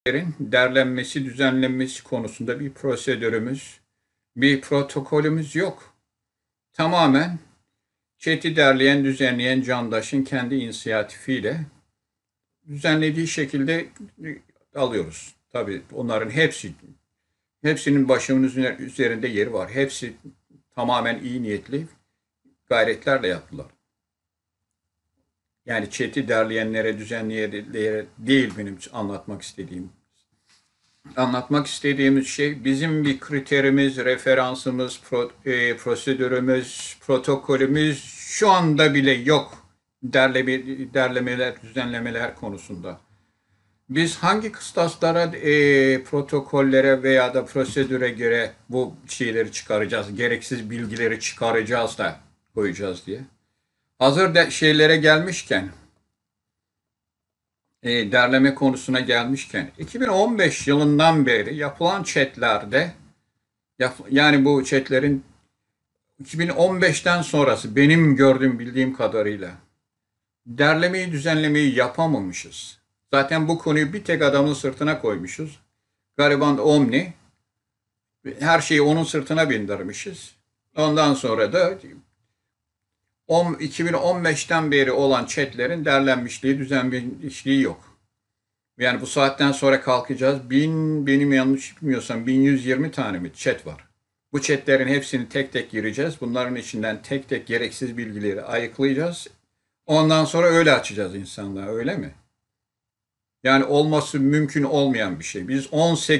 derlenmesi, düzenlenmesi konusunda bir prosedürümüz, bir protokolümüz yok. Tamamen chat'i derleyen, düzenleyen Candaş'ın kendi inisiyatifiyle düzenlediği şekilde alıyoruz. Tabii onların hepsinin başımın üzerinde yeri var. Hepsi tamamen iyi niyetli gayretlerle yaptılar. Yani chat'i derleyenlere, düzenleyenlere değil benim anlatmak istediğim. Anlatmak istediğimiz şey bizim bir kriterimiz, referansımız, prosedürümüz, protokolümüz şu anda bile yok derlemeler, düzenlemeler konusunda. Biz hangi kıstaslara, protokollere veya da prosedüre göre bu şeyleri çıkaracağız, gereksiz bilgileri çıkaracağız da koyacağız diye. Hazır şeylere gelmişken, derleme konusuna gelmişken 2015 yılından beri yapılan chatlerde yani bu chatlerin 2015'ten sonrası benim gördüğüm bildiğim kadarıyla derlemeyi düzenlemeyi yapamamışız. Zaten bu konuyu bir tek adamın sırtına koymuşuz. Gariban Omni. Her şeyi onun sırtına bindirmişiz. Ondan sonra da 2015'ten beri olan chatlerin derlenmişliği, düzenlenmişliği yok. Yani bu saatten sonra kalkacağız. Benim yanlış bilmiyorsam 1120 tane mi chat var. Bu chatlerin hepsini tek tek gireceğiz. Bunların içinden tek tek gereksiz bilgileri ayıklayacağız. Ondan sonra öyle açacağız insanlığa, öyle mi? Yani olması mümkün olmayan bir şey. Biz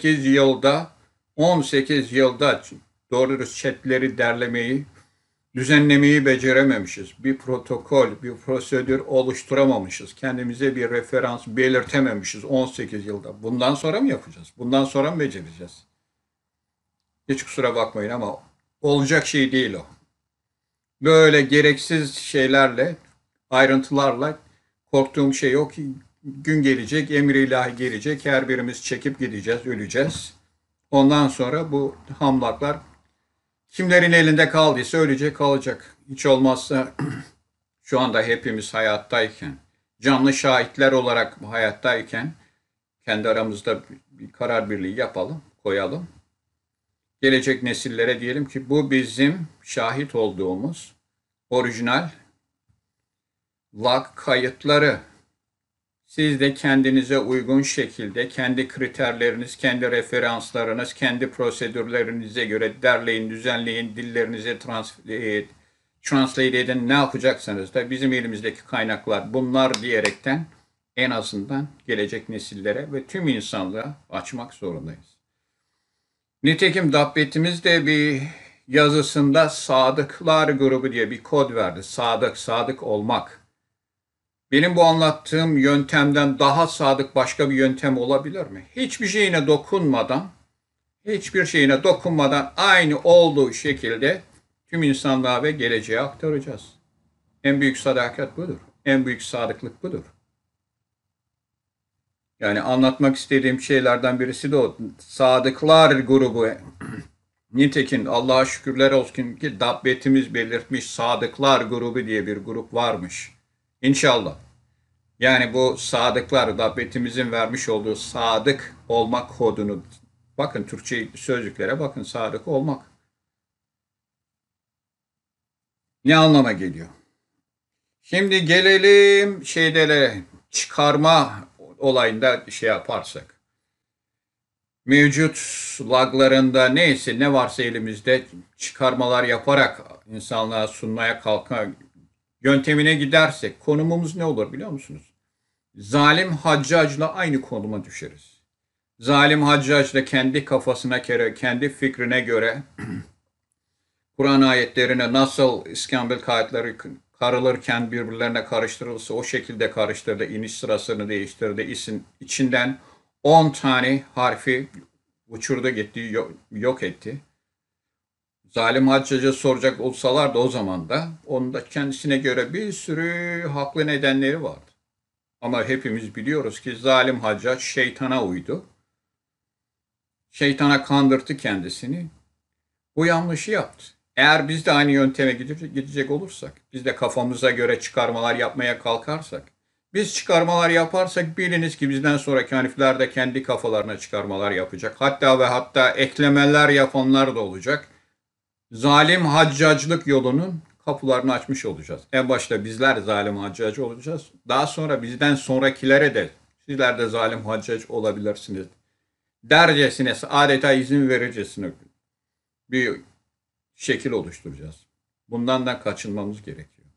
18 yılda doğru chatleri derlemeyi, düzenlemeyi becerememişiz. Bir protokol, bir prosedür oluşturamamışız. Kendimize bir referans belirtememişiz 18 yılda. Bundan sonra mı yapacağız? Bundan sonra mı becereceğiz? Hiç kusura bakmayın ama olacak şey değil o. Böyle gereksiz şeylerle, ayrıntılarla korktuğum şey o ki gün gelecek, emir ilahi gelecek. Her birimiz çekip gideceğiz, öleceğiz. Ondan sonra bu hamlaklar kimlerin elinde kaldıysa öylece kalacak. Hiç olmazsa şu anda hepimiz hayattayken, canlı şahitler olarak hayattayken kendi aramızda bir karar birliği yapalım, koyalım. Gelecek nesillere diyelim ki bu bizim şahit olduğumuz orijinal log kayıtları. Siz de kendinize uygun şekilde kendi kriterleriniz, kendi referanslarınız, kendi prosedürlerinize göre derleyin, düzenleyin, dillerinize translate edin, ne yapacaksanız da bizim elimizdeki kaynaklar bunlar diyerekten en azından gelecek nesillere ve tüm insanlığa açmak zorundayız. Nitekim Dabbetimiz de bir yazısında Sadıklar grubu diye bir kod verdi. Sadık olmak. Benim bu anlattığım yöntemden daha sadık başka bir yöntem olabilir mi? Hiçbir şeyine dokunmadan aynı olduğu şekilde tüm insanlığa ve geleceğe aktaracağız. En büyük sadakat budur. En büyük sadıklık budur. Yani anlatmak istediğim şeylerden birisi de o. Sadıklar grubu. Nitekim Allah'a şükürler olsun ki Dabbetimiz belirtmiş Sadıklar grubu diye bir grup varmış. İnşallah. Yani bu sadıklar, Dabbetimizin vermiş olduğu sadık olmak kodunu, bakın Türkçe sözlüklere bakın, sadık olmak. Ne anlama geliyor? Şimdi gelelim çıkarma olayında yaparsak. Mevcut laglarında neyse ne varsa elimizde çıkarmalar yaparak insanlığa sunmaya kalkan yöntemine gidersek konumumuz ne olur biliyor musunuz? Zalim Haccac'la aynı konuma düşeriz. Zalim Haccac da kendi kafasına göre, kendi fikrine göre Kur'an ayetlerine nasıl İskambil kağıtları karılırken birbirlerine karıştırılırsa o şekilde karıştırdı, iniş sırasını değiştirdi, içinden 10 tane harfi uçurdu gitti, yok etti. Zalim Haccac'a soracak olsalar da o zaman da onun da kendisine göre bir sürü haklı nedenleri vardı. Ama hepimiz biliyoruz ki zalim Haccac şeytana uydu. Şeytana kandırdı kendisini. Bu yanlışı yaptı. Eğer biz de aynı yönteme gidecek olursak, biz de kafamıza göre çıkarmalar yapmaya kalkarsak, Biz çıkarmalar yaparsak biliniz ki bizden sonraki hanifler de kendi kafalarına çıkarmalar yapacak. Hatta ve hatta eklemeler yapanlar da olacak. Zalim haccaclık yolunun kapılarını açmış olacağız. En başta bizler zalim haccacı olacağız. Daha sonra bizden sonrakilere de sizler de zalim haccacı olabilirsiniz dercesine, adeta izin verircesine bir şekil oluşturacağız. Bundan da kaçınmamız gerekiyor.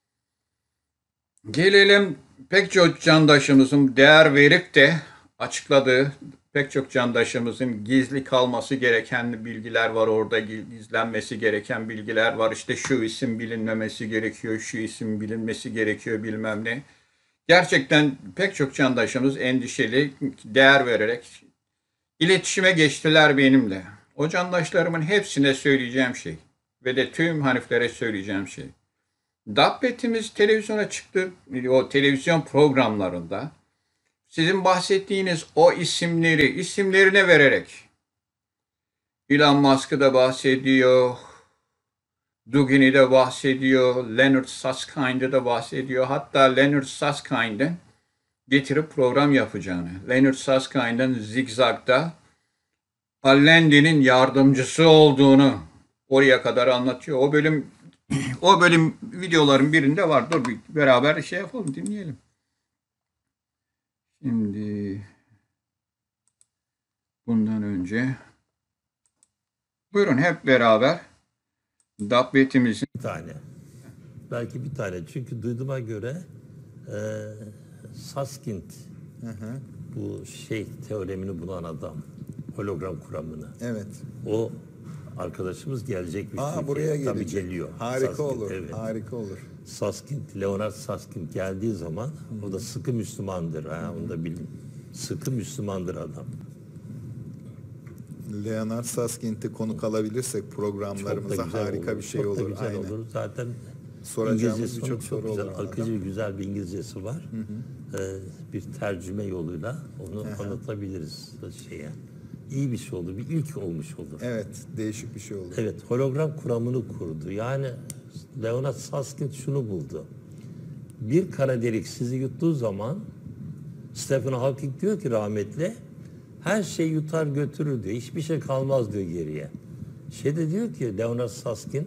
Gelelim pek çok candaşımızın değer verip de açıkladığı pek çok candaşımızın gizli kalması gereken bilgiler var. Orada gizlenmesi gereken bilgiler var. İşte şu isim bilinmemesi gerekiyor, şu isim bilinmesi gerekiyor bilmem ne. Gerçekten pek çok candaşımız endişeli, değer vererek iletişime geçtiler benimle. O candaşlarımın hepsine söyleyeceğim şey ve de tüm haniflere söyleyeceğim şey. Dabbetimiz televizyona çıktı, o televizyon programlarında sizin bahsettiğiniz o isimlerine vererek Elon Musk'ı da bahsediyor, Dugin'i de bahsediyor, Leonard Suskind'i de bahsediyor. Hatta Leonard Suskind'in getirip program yapacağını, Leonard Suskind'in Zigzag'da Allende'nin yardımcısı olduğunu oraya kadar anlatıyor. O bölüm videoların birinde var. Dur bir beraber şey yapalım, dinleyelim. Şimdi bundan önce buyurun hep beraber dabbetimizin Bir tane. Belki bir tane. Çünkü duyduğuma göre Saskind bu teoremini bulan adam. Hologram kuramını. Evet. O arkadaşımız gelecek bir Türkiye'ye. Buraya gelecek. Tabii geliyor. Harika Saskind, olur. evet. Harika olur. Saskind, Leonard Saskind geldiği zaman o da sıkı Müslümandır. Onu da bilin. Sıkı Müslümandır adam. Leonard Suskind'i konuk alabilirsek programlarımıza harika olur. bir şey çok olur. Da güzel Aynen. olur. Zaten Soracağımız İngilizcesi birçok çok soru güzel, olur. akıcı güzel bir İngilizcesi var. Bir tercüme yoluyla onu anlatabiliriz şeye. İyi bir şey olur, bir ilk olmuş olur. Evet, değişik bir şey olur. Evet, hologram kuramını kurdu. Yani Leonard Susskind şunu buldu. Bir kara delik sizi yuttuğu zaman Stephen Hawking diyor ki rahmetli, her şey yutar götürür diyor. Hiçbir şey kalmaz diyor geriye. De diyor ki Leonard Susskind,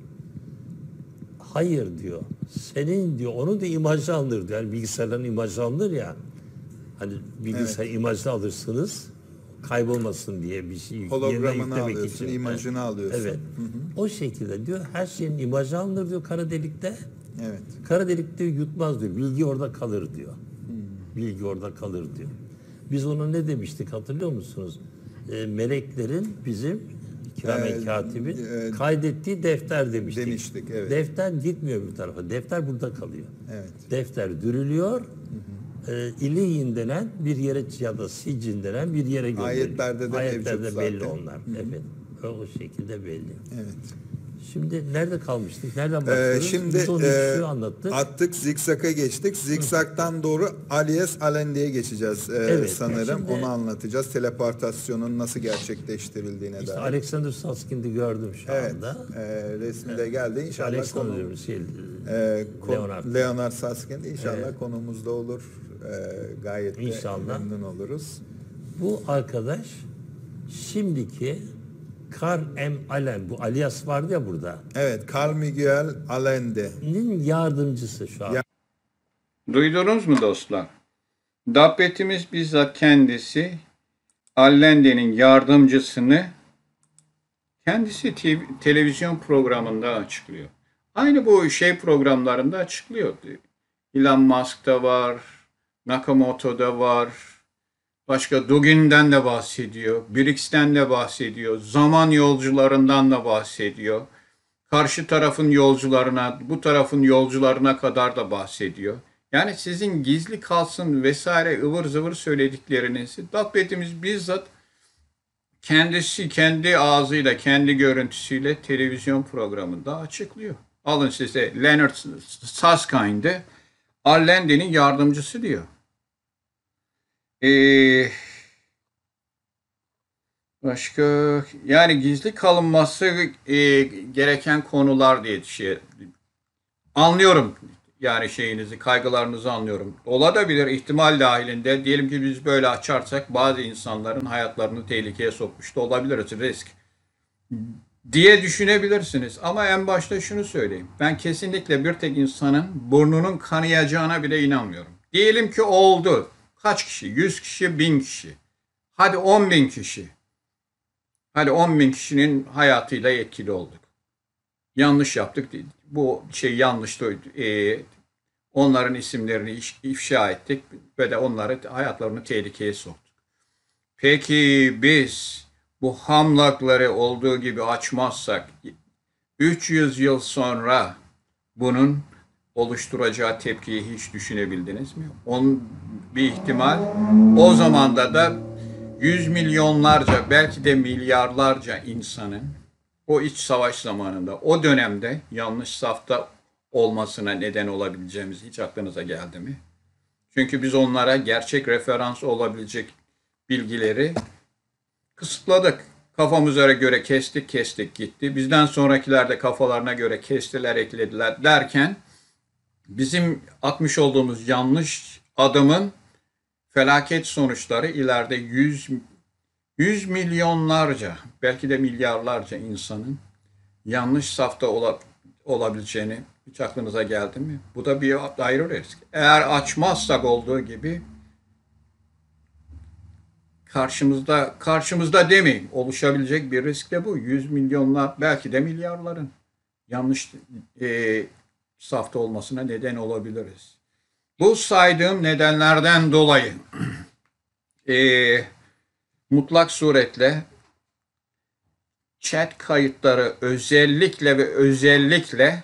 hayır diyor. Senin diyor, onu da imajı alır diyor. Yani bilgisayardan imajı alınır ya. Hani bilgisayar imajını alırsınız, kaybolmasın diye bir şey. Hologramını alıyorsun, imajını alıyorsun. Evet. O şekilde diyor, her şeyin imajı alınır diyor kara delikte. Evet. Kara delikte yutmaz diyor. Bilgi orada kalır diyor. Bilgi orada kalır diyor. Biz ona ne demiştik hatırlıyor musunuz? Meleklerin bizim kiramen katibin kaydettiği defter demiştik. Evet. Defter gitmiyor bir tarafa. Defter burada kalıyor. Evet. Defter dürülüyor. İliyin denen bir yere ya da Sicin denen bir yere gönderiyor. Ayetlerde de belli zaten. onlar. Evet. O şekilde belli. Evet. Şimdi nerede kalmıştık? Nereden başlıyoruz? Şimdi Biz onu anlattık. attık, Zigzag'a geçtik. Zigzag'dan doğru Alias Alende'ye geçeceğiz sanırım. şimdi- Onu anlatacağız. Teleportasyonun nasıl gerçekleştirildiğine İşte dair. Alexander Suskind'i gördüm şu Evet. anda. Resmi de geldi. İnşallah Alexander Leonard. Leonard Suskind inşallah konumuzda olur. Gayet de İnşallah. memnun oluruz. Bu arkadaş şimdiki Carl M. Allen, bu alias vardı ya burada. Evet, Carl Miguel Allende. Nin yardımcısı şu an. duydunuz mu dostlar? Dabbetimiz bizzat kendisi Allende'nin yardımcısını kendisi televizyon programında açıklıyor. Aynı bu programlarında açıklıyor. Elon Musk'ta var, Nakamoto'da var, başka Dugin'den de bahsediyor, BRICS'ten de bahsediyor, zaman yolcularından da bahsediyor. Karşı tarafın yolcularına, bu tarafın yolcularına kadar da bahsediyor. Yani sizin gizli kalsın vesaire ıvır zıvır söylediklerinizi dabbetimiz bizzat kendisi kendi ağzıyla, kendi görüntüsüyle televizyon programında açıklıyor. Alın size Leonard Suskind'i Allende'nin yardımcısı diyor. Başka yani gizli kalınması gereken konular diye anlıyorum. yani şeyinizi, kaygılarınızı anlıyorum. Olabilir ihtimal dahilinde. Diyelim ki biz böyle açarsak bazı insanların hayatlarını tehlikeye sokmuş da olabiliriz. Risk diye düşünebilirsiniz. Ama en başta şunu söyleyeyim. Ben kesinlikle bir tek insanın burnunun kanayacağına bile inanmıyorum. Diyelim ki oldu. Kaç kişi? 100 kişi, 1000 kişi. Hadi 10.000 kişi. Hadi 10.000 kişinin hayatıyla etkili olduk. Yanlış yaptık. Bu şey yanlıştı. Onların isimlerini ifşa ettik ve de onları hayatlarını tehlikeye soktuk. Peki biz bu hamlakları olduğu gibi açmazsak 300 yıl sonra bunun oluşturacağı tepkiyi hiç düşünebildiniz mi? Bir ihtimal o zamanda da yüz milyonlarca belki de milyarlarca insanın o iç savaş zamanında o dönemde yanlış safta olmasına neden olabileceğimiz hiç aklınıza geldi mi? Çünkü biz onlara gerçek referans olabilecek bilgileri kısıtladık. Kafamıza göre kestik gitti. Bizden sonrakiler de kafalarına göre kestiler, eklediler derken bizim atmış olduğumuz yanlış adımın felaket sonuçları ileride yüz milyonlarca belki de milyarlarca insanın yanlış safta olabileceğini hiç aklınıza geldi mi? Bu da bir ayrı risk. Eğer açmazsak olduğu gibi karşımızda demeyin. Oluşabilecek bir risk de bu. Yüz milyonlar belki de milyarların yanlış safta olmasına neden olabiliriz. Bu saydığım nedenlerden dolayı mutlak suretle chat kayıtları özellikle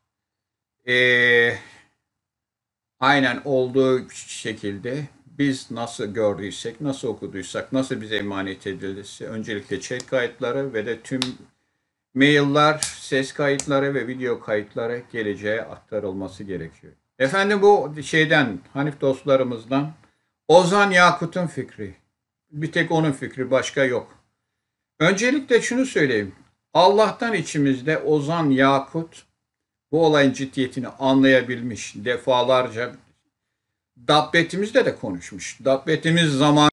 aynen olduğu şekilde biz nasıl gördüysek, nasıl okuduysak, nasıl bize emanet edildiyse öncelikle chat kayıtları ve de tüm mailler, ses kayıtları ve video kayıtları geleceğe aktarılması gerekiyor. Efendim bu Hanif dostlarımızdan Ozan Yakut'un fikri. Bir tek onun fikri, başka yok. Öncelikle şunu söyleyeyim. Allah'tan içimizde Ozan Yakut bu olayın ciddiyetini anlayabilmiş. Defalarca Dabbetimizde de konuşmuş. Dabbetimiz zaman